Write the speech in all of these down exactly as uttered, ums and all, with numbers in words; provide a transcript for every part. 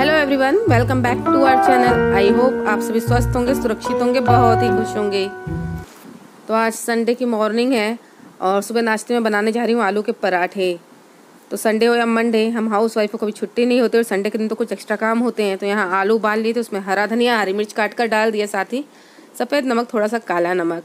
Hello everyone, welcome back to our channel. I hope आप सभी स्वस्थ होंगे, सुरक्षित होंगे, बहुत ही खुश होंगे। तो आज संडे की मॉर्निंग है और सुबह नाश्ते में बनाने जा रही हूँ आलू के पराठे। तो संडे हो या मंडे, हम हाउस वाइफ को कभी छुट्टी नहीं होती और संडे के दिन तो कुछ एक्स्ट्रा काम होते हैं। तो यहाँ आलू उबाल लिए थे, उसमें हरा धनिया, हरी मिर्च काट कर डाल दिया, साथ ही सफ़ेद नमक, थोड़ा सा काला नमक,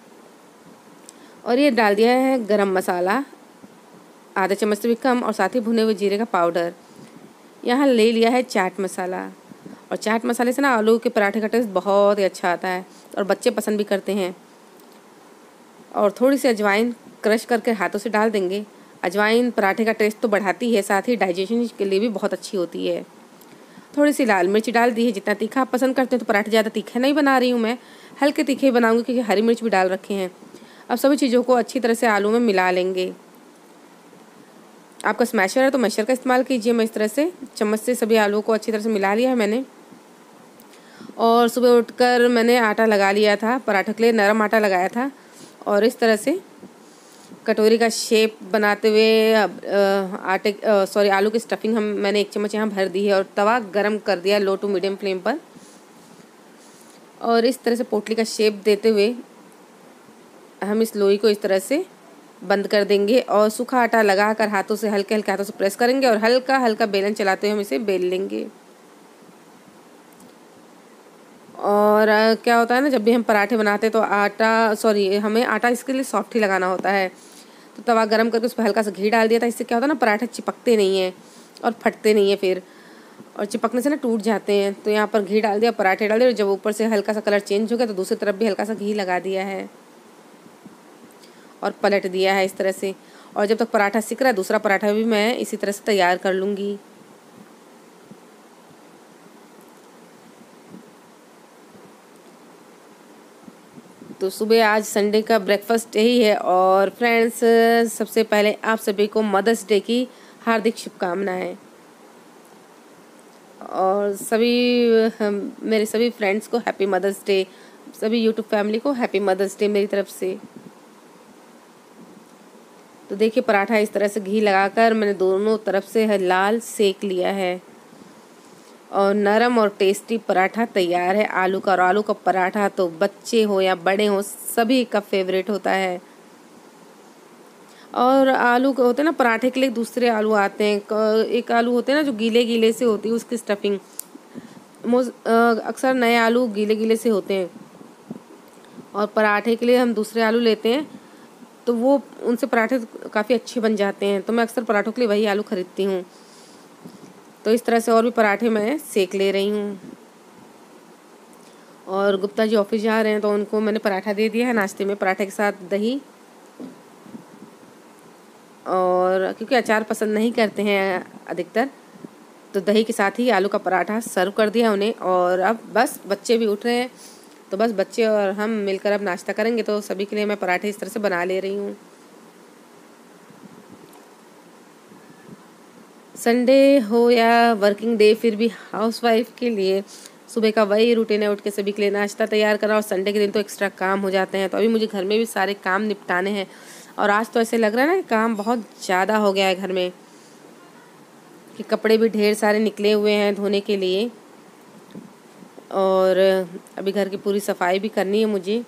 और ये डाल दिया है गरम मसाला आधा चम्मच से भी कम, और साथ ही भुने हुए जीरे का पाउडर। यहाँ ले लिया है चाट मसाला, और चाट मसाले से ना आलू के पराठे का टेस्ट बहुत ही अच्छा आता है और बच्चे पसंद भी करते हैं। और थोड़ी सी अजवाइन क्रश करके हाथों से डाल देंगे। अजवाइन पराठे का टेस्ट तो बढ़ाती है, साथ ही डाइजेशन के लिए भी बहुत अच्छी होती है। थोड़ी सी लाल मिर्च डाल दी है, जितना तीखा आप पसंद करते हैं। तो पराठे ज़्यादा तीखे नहीं बना रही हूँ मैं, हल्के तीखे बनाऊँगी क्योंकि हरी मिर्च भी डाल रखे हैं। अब सभी चीज़ों को अच्छी तरह से आलू में मिला लेंगे। आपका स्मैशर है तो मैशर का इस्तेमाल कीजिए। मैं इस तरह से चम्मच से सभी आलूओं को अच्छी तरह से मिला लिया है मैंने। और सुबह उठकर मैंने आटा लगा लिया था, पराठे के लिए नरम आटा लगाया था, और इस तरह से कटोरी का शेप बनाते हुए आटे सॉरी आलू की स्टफिंग हम मैंने एक चम्मच यहाँ भर दी है और तवा गरम कर दिया लो टू मीडियम फ्लेम पर। और इस तरह से पोटली का शेप देते हुए हम इस लोई को इस तरह से बंद कर देंगे और सूखा आटा लगाकर हाथों से हल्के हल्के हाथों से प्रेस करेंगे और हल्का हल्का बेलन चलाते हुए हम इसे बेल लेंगे। और क्या होता है ना, जब भी हम पराठे बनाते हैं तो आटा सॉरी हमें आटा इसके लिए सॉफ्ट ही लगाना होता है। तो तवा गरम करके उस पर हल्का सा घी डाल दिया था। इससे क्या होता है ना, पराठे चिपकते नहीं हैं और फटते नहीं हैं फिर, और चिपकने से ना टूट जाते हैं। तो यहाँ पर घी डाल दिया, पराठे डाल दिए, और जब ऊपर से हल्का सा कलर चेंज हो गया तो दूसरी तरफ भी हल्का सा घी लगा दिया है और पलट दिया है इस तरह से। और जब तक पराठा सिक रहा है, दूसरा पराठा भी मैं इसी तरह से तैयार कर लूँगी। तो सुबह आज संडे का ब्रेकफास्ट यही है। और फ्रेंड्स, सबसे पहले आप सभी को मदर्स डे की हार्दिक शुभकामनाएं, और सभी मेरे सभी फ्रेंड्स को हैप्पी मदर्स डे, सभी यूट्यूब फैमिली को हैप्पी मदर्स डे मेरी तरफ से। तो देखिए, पराठा इस तरह से घी लगाकर मैंने दोनों तरफ से लाल सेक लिया है और नरम और टेस्टी पराठा तैयार है आलू का। और आलू का पराठा तो बच्चे हो या बड़े हो सभी का फेवरेट होता है। और आलू के होते हैं ना पराठे के लिए दूसरे आलू आते हैं, एक आलू होते हैं ना जो गीले गीले से होती है उसकी स्टफिंग। अक्सर नए आलू गीले गीले से होते हैं और पराठे के लिए हम दूसरे आलू लेते हैं, तो वो उनसे पराठे काफ़ी अच्छे बन जाते हैं। तो मैं अक्सर पराठों के लिए वही आलू खरीदती हूँ। तो इस तरह से और भी पराठे मैं सेक ले रही हूँ। और गुप्ता जी ऑफिस जा रहे हैं तो उनको मैंने पराठा दे दिया है नाश्ते में, पराठे के साथ दही। और क्योंकि अचार पसंद नहीं करते हैं अधिकतर, तो दही के साथ ही आलू का पराठा सर्व कर दिया उन्हें। और अब बस बच्चे भी उठ रहे हैं, तो बस बच्चे और हम मिलकर अब नाश्ता करेंगे। तो सभी के लिए मैं पराठे इस तरह से बना ले रही हूँ। संडे हो या वर्किंग डे, फिर भी हाउसवाइफ के लिए सुबह का वही रूटीन है, उठ के सभी के लिए नाश्ता तैयार करा। और संडे के दिन तो एक्स्ट्रा काम हो जाते हैं, तो अभी मुझे घर में भी सारे काम निपटाने हैं। और आज तो ऐसे लग रहा है ना कि काम बहुत ज़्यादा हो गया है घर में, कि कपड़े भी ढेर सारे निकले हुए हैं धोने के लिए, और अभी घर की पूरी सफाई भी करनी है मुझे।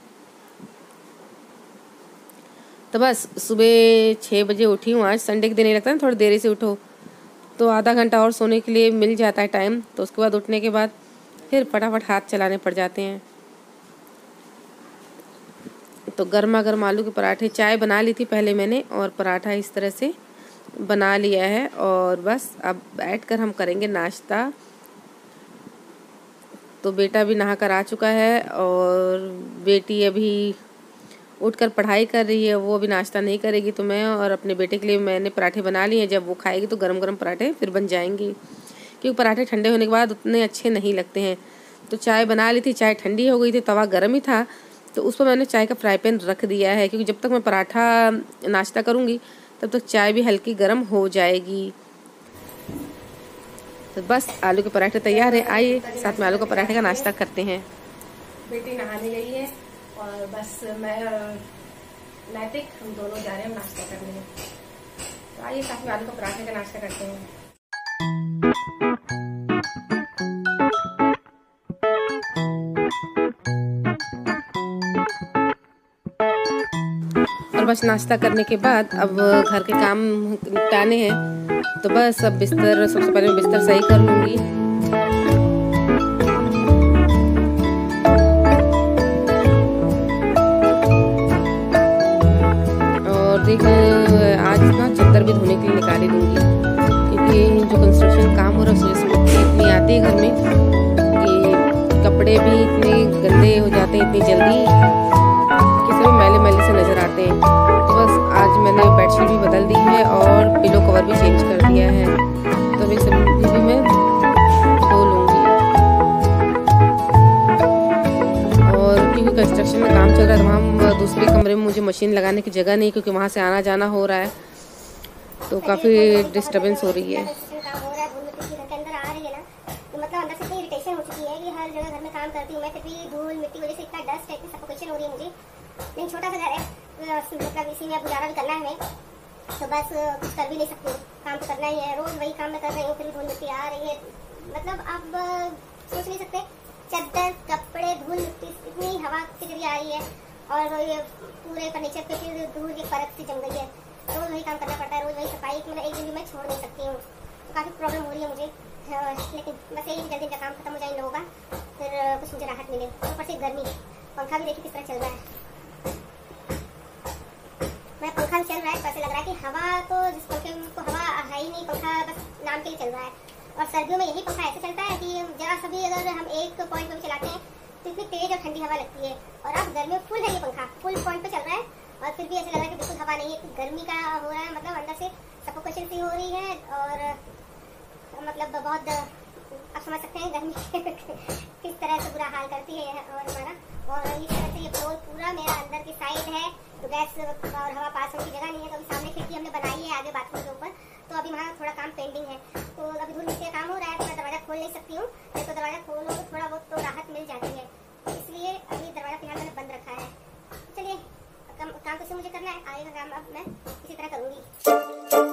तो बस सुबह छः बजे उठी हूँ। आज संडे के दिन नहीं लगता ना, थोड़ी देरी से उठो तो आधा घंटा और सोने के लिए मिल जाता है टाइम। तो उसके बाद उठने के बाद फिर फटाफट हाथ चलाने पड़ जाते हैं। तो गर्मा गर्म आलू के पराठे, चाय बना ली थी पहले मैंने, और पराठा इस तरह से बना लिया है। और बस अब बैठकर हम करेंगे नाश्ता। तो बेटा भी नहा कर आ चुका है और बेटी अभी उठकर पढ़ाई कर रही है, वो अभी नाश्ता नहीं करेगी। तो मैं और अपने बेटे के लिए मैंने पराठे बना लिए हैं, जब वो खाएगी तो गरम गरम पराठे फिर बन जाएंगे, क्योंकि पराठे ठंडे होने के बाद उतने अच्छे नहीं लगते हैं। तो चाय बना ली थी, चाय ठंडी हो गई थी, तवा गर्म ही था, तो उस पर मैंने चाय का फ्राई पैन रख दिया है, क्योंकि जब तक मैं पराठा नाश्ता करूँगी तब तक चाय भी हल्की गर्म हो जाएगी। तो बस आलू के पराठे तैयार है, आइए साथ में आलू का पराठे का नाश्ता करते हैं। बेटी नहाने गई है और बस मैं नैतिक हम दोनों जा रहे हैं नाश्ता करने। तो आइए साथ में आलू का पराठे का नाश्ता करते हैं। बस नाश्ता करने के बाद अब घर के काम निपटाने हैं, तो बस अब बिस्तर सबसे पहले मैं बिस्तर सही कर लूँगी। और देख आज ना चादर भी धोने के लिए निकाल ही दूँगी, क्योंकि जो कंस्ट्रक्शन काम हो रहा है उस वजह से इतनी आती है घर में कि कपड़े भी इतने गंदे हो जाते हैं इतनी जल्दी कि सभी मैले मैले से नज़र आते हैं। तो बस आज मैंने बेडशीट भी बदल दी है और पिलो कवर भी चेंज कर दिया है, तो अभी सभी भी मैं धो लूँगी। और क्योंकि कंस्ट्रक्शन में काम चल रहा है तो वहाँ दूसरे कमरे में मुझे मशीन लगाने की जगह नहीं, क्योंकि वहाँ से आना जाना हो रहा है तो काफ़ी डिस्टर्बेंस हो रही है। मतलब अंदर से इतनी इरिटेशन हो चुकी है कि हर जगह घर में काम करती हूँ मैं, फिर भी धूल मिट्टी वजह से इतना डस्ट है, इतनी सफोकेशन हो रही है मुझे। लेकिन छोटा सा घर है, मतलब इसी में अब गुजारा भी करना है हमें, तो बस कुछ कर भी नहीं सकती, काम तो करना ही है। रोज वही काम मैं कर रही हूँ, फिर भी धूल मिट्टी आ रही है। मतलब आप सोच नहीं सकते, चादर कपड़े धूल मिट्टी इतनी हवा के जरिए आ रही है और ये पूरे फर्नीचर पे फिर धूल की परत सी जम गई है। रोज वही काम करना पड़ता है, रोज वही सफाई, मतलब एक दिन भी मैं छोड़ नहीं सकती हूँ, तो काफ़ी प्रॉब्लम हो रही है मुझे। लेकिन बस यही जल्दी जल्दी काम खत्म हो जाए इन लोगों का, फिर कुछ मुझे राहत मिले। ऊपर से गर्मी, पंखा भी देखिए किस तरह चल रहा है। मैं पंखा चल रहा है तो ऐसे लग रहा है कि हवा तो जिस पंखे को हवा है ही नहीं, पंखा बस नाम के लिए चल रहा है। और सर्दियों में यही पंखा ऐसे चलता है कि जरा सा भी अगर हम एक पॉइंट पे भी चलाते हैं तो इतनी तेज और ठंडी हवा लगती है। और अब गर्मी में फुल है ये पंखा, फुल पॉइंट पे चल रहा है और फिर भी ऐसे लग रहा है कि बिल्कुल हवा नहीं है। गर्मी का हो रहा है, मतलब अंदर से सफोकेशन सी हो रही है और मतलब बहुत आप समझ सकते हैं गर्मी किस तरह से बुरा हाल करती है और हमारा। और इस तरह से ये फ्लोर पूरा मेरा अंदर की साइड है, तो गैस और हवा पास होने की जगह नहीं है। तो अभी सामने खिड़की हमने बनाई है आगे बाथरूम के ऊपर, तो अभी वहाँ थोड़ा काम पेंडिंग है, तो अभी धूल मिट्टी का काम हो रहा है, तो मैं दरवाजा खोल नहीं सकती हूँ। नहीं तो दरवाजा खोलो तो थोड़ा बहुत तो राहत मिल जाती है, इसलिए अभी दरवाजा फिलहाल मैंने बंद रखा है। चलिए काम काम तो मुझे करना है, आगे का काम अब मैं इसी तरह करूँगी।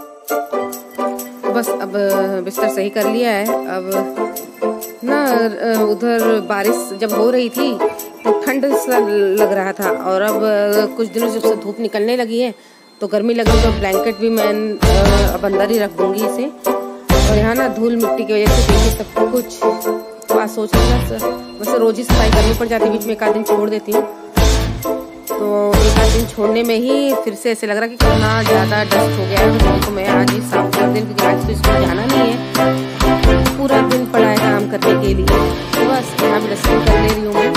बस अब बिस्तर सही कर लिया है। अब ना उधर बारिश जब हो रही थी तो ठंड सा लग रहा था, और अब कुछ दिनों से जब से धूप निकलने लगी है तो गर्मी लगी, तो ब्लैंकेट भी मैं अब अंदर ही रख दूंगी इसे। और यहाँ ना धूल मिट्टी की वजह से देखिए सब कुछ, तो आज सोच रही हूँ वैसे रोज ही सफाई करनी पड़ जाती है, बीच में एक आध दिन छोड़ देती हूँ, तो एक आध दिन छोड़ने में ही फिर से ऐसे लग रहा कि कितना ज़्यादा डस्ट हो गया है, तो मैं आज ही साफ कर दूँ, क्योंकि आज तो स्कूल जाना नहीं है, पूरा दिन पड़ा है काम करने के लिए। तो बस यहाँ भी डस्टिंग कर ले रही हूँ मैं।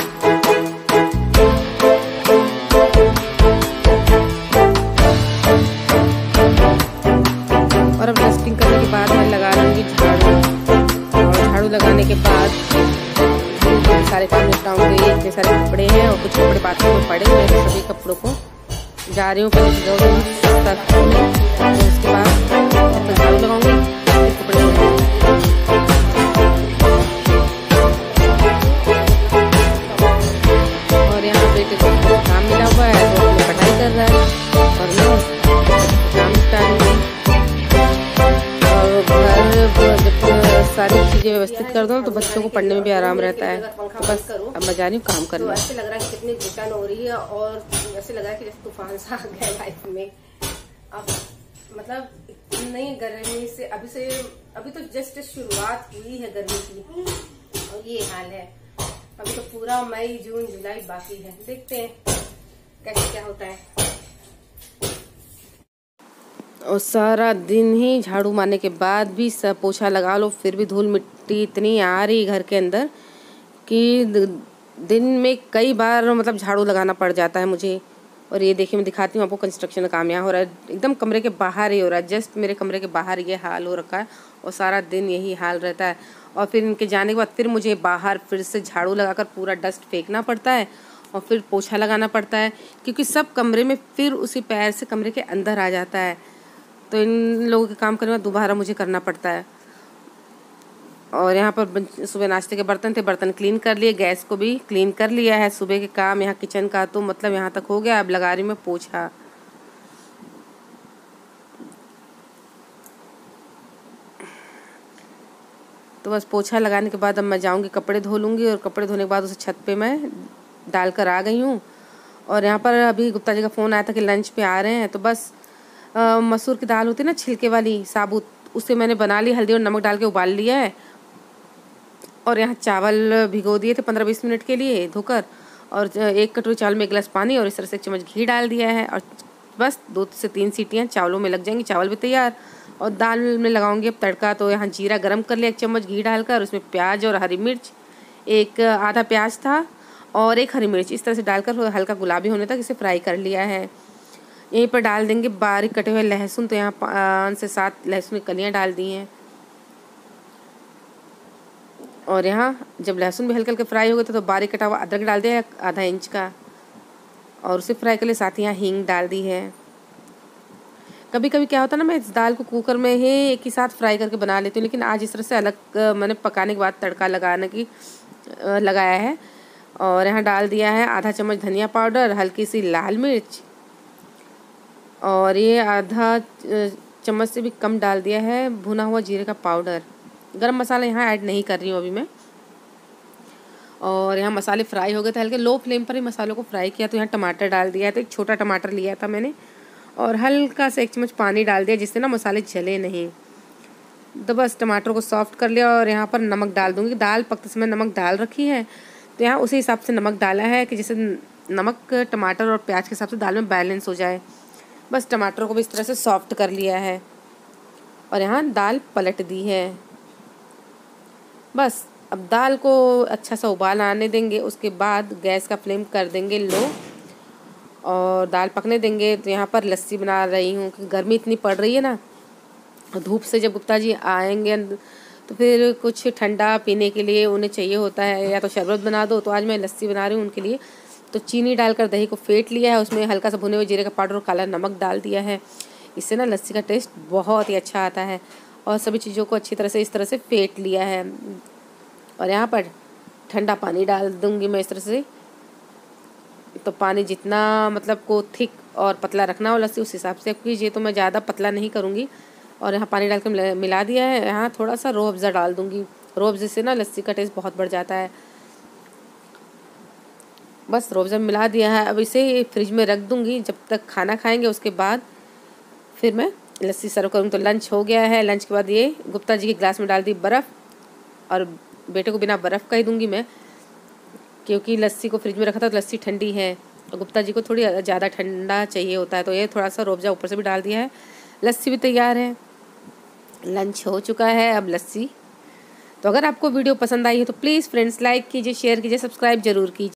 और अब डस्टिंग करने के बाद मैं लगा लूँगी झाड़ू, और झाड़ू लगाने के बाद सारे काम निपटाऊंगी। इतने सारे कपड़े हैं और कुछ कपड़े बाथरूम में पड़े हुए हैं, सभी कपड़ों को जा रही हूँ पहले उसके बाद झाड़ू लगाऊंगी, कपड़े और यहाँ पे काम मिला हुआ है तो अपनी पढ़ाई कर रहा है और मैं काम निपटा दूंगी। और घर जब सारी चीजें व्यवस्थित कर दो तो बच्चों को पढ़ने में भी आराम रहता है। बस अब मैं जा रही हूँ काम करने। तो ऐसे लग रहा है कि कितनी घुटन हो रही है और ऐसे लग रहा है कि जैसे तूफान सा आ गया लाइफ में। अब मतलब इतनी गर्मी से अभी से अभी तो जस्ट शुरुआत हुई है गर्मी की और ये हाल है। अभी तो पूरा मई जून जुलाई बाकी है, देखते हैं कैसे क्या होता है। और सारा दिन ही झाड़ू मारने के बाद भी सब पोछा लगा लो, फिर भी धूल मिट्टी इतनी आ रही घर के अंदर कि दिन में कई बार मतलब झाड़ू लगाना पड़ जाता है मुझे। और ये देखिए मैं दिखाती हूँ आपको, कंस्ट्रक्शन का काम यहाँ हो रहा है, एकदम कमरे के बाहर ही हो रहा है, जस्ट मेरे कमरे के बाहर ये हाल हो रखा है और सारा दिन यही हाल रहता है। और फिर इनके जाने के बाद फिर मुझे बाहर फिर से झाड़ू लगाकर पूरा डस्ट फेंकना पड़ता है और फिर पोछा लगाना पड़ता है, क्योंकि सब कमरे में फिर उसी पैर से कमरे के अंदर आ जाता है, तो इन लोगों के काम करने में दोबारा मुझे करना पड़ता है। और यहाँ पर सुबह नाश्ते के बर्तन थे, बर्तन क्लीन कर लिए, गैस को भी क्लीन कर लिया है। सुबह के काम यहाँ किचन का तो मतलब यहाँ तक हो गया, अब लगा रही मैं पोछा। तो बस पोछा लगाने के बाद अब मैं जाऊँगी कपड़े धो लूँगी और कपड़े धोने के बाद उसे छत पे मैं डाल कर आ गई हूँ। और यहाँ पर अभी गुप्ता जी का फ़ोन आया था कि लंच पे आ रहे हैं, तो बस आ, मसूर की दाल होती है ना छिलके वाली साबुत, उसे मैंने बना ली, हल्दी और नमक डाल के उबाल लिया है। और यहाँ चावल भिगो दिए थे पंद्रह बीस मिनट के लिए धोकर, और एक कटोरी चावल में एक गिलास पानी और इस तरह से एक चम्मच घी डाल दिया है। और बस दो से तीन सीटियाँ चावलों में लग जाएंगी, चावल भी तैयार। और दाल में लगाऊंगी अब तड़का। तो यहाँ जीरा गरम कर लिया एक चम्मच घी डालकर, उसमें प्याज और हरी मिर्च, एक आधा प्याज था और एक हरी मिर्च, इस तरह से डालकर हल्का गुलाबी होने तक इसे फ्राई कर लिया है। यहीं पर डाल देंगे बारीक कटे हुए लहसुन। तो यहाँ पाँच से सात लहसुन की कलियाँ डाल दी हैं। और यहाँ जब लहसुन भी हल्के हल्के फ्राई हो गए थे तो बारीक कटा हुआ अदरक डाल दिया आधा इंच का, और उसे फ्राई कर लिए। साथ ही यहाँ हींग डाल दी है। कभी कभी क्या होता है ना, मैं इस दाल को कुकर में ही एक ही साथ फ्राई करके बना लेती हूँ, लेकिन आज इस तरह से अलग मैंने पकाने के बाद तड़का लगाने की लगाया है। और यहाँ डाल दिया है आधा चम्मच धनिया पाउडर, हल्की सी लाल मिर्च, और ये आधा चम्मच से भी कम डाल दिया है भुना हुआ जीरे का पाउडर। गरम मसाला यहाँ ऐड नहीं कर रही हूँ अभी मैं। और यहाँ मसाले फ्राई हो गए थे, हल्के लो फ्लेम पर ही मसालों को फ्राई किया। तो यहाँ टमाटर डाल दिया, तो एक छोटा टमाटर लिया था मैंने, और हल्का सा एक चम्मच पानी डाल दिया जिससे ना मसाले जले नहीं। तो बस टमाटर को सॉफ्ट कर लिया। और यहाँ पर नमक डाल दूँगी, दाल पकते समय नमक डाल रखी है, तो यहाँ उसी हिसाब से नमक डाला है कि जैसे नमक टमाटर और प्याज के हिसाब से दाल में बैलेंस हो जाए। बस टमाटर को भी इस तरह से सॉफ्ट कर लिया है और यहाँ दाल पलट दी है। बस अब दाल को अच्छा सा उबाल आने देंगे, उसके बाद गैस का फ्लेम कर देंगे लो और दाल पकने देंगे। तो यहाँ पर लस्सी बना रही हूँ कि गर्मी इतनी पड़ रही है ना, धूप से जब गुप्ता जी आएंगे तो फिर कुछ ठंडा पीने के लिए उन्हें चाहिए होता है, या तो शरबत बना दो। तो आज मैं लस्सी बना रही हूँ उनके लिए। तो चीनी डालकर दही को फेंट लिया है, उसमें हल्का सा भुने हुए जीरे का पाउडर और काला नमक डाल दिया है। इससे ना लस्सी का टेस्ट बहुत ही अच्छा आता है। और सभी चीज़ों को अच्छी तरह से इस तरह से फेंट लिया है। और यहाँ पर ठंडा पानी डाल दूँगी मैं इस तरह से। तो पानी जितना मतलब को थिक और पतला रखना हो लस्सी, उस हिसाब से कीजिए। तो मैं ज़्यादा पतला नहीं करूँगी। और यहाँ पानी डालकर मिला दिया है। यहाँ थोड़ा सा रूह अफ़ज़ा डाल दूँगी, रूह अफ़ज़े से ना लस्सी का टेस्ट बहुत बढ़ जाता है। बस रूह अफ़ज़ा मिला दिया है। अब इसे फ्रिज में रख दूँगी, जब तक खाना खाएंगे उसके बाद फिर मैं लस्सी सर्व करूँगी। तो लंच हो गया है। लंच के बाद ये गुप्ता जी के गिलास में डाल दी बर्फ़, और बेटे को बिना बर्फ़ का ही दूँगी मैं, क्योंकि लस्सी को फ्रिज में रखा था तो लस्सी ठंडी है और गुप्ता जी को थोड़ी ज़्यादा ठंडा चाहिए होता है। तो ये थोड़ा सा रूह अफ़ज़ा ऊपर से भी डाल दिया है। लस्सी भी तैयार है। लंच हो चुका है, अब लस्सी। तो अगर आपको वीडियो पसंद आई है तो प्लीज़ फ्रेंड्स लाइक कीजिए, शेयर कीजिए, सब्सक्राइब जरूर कीजिए।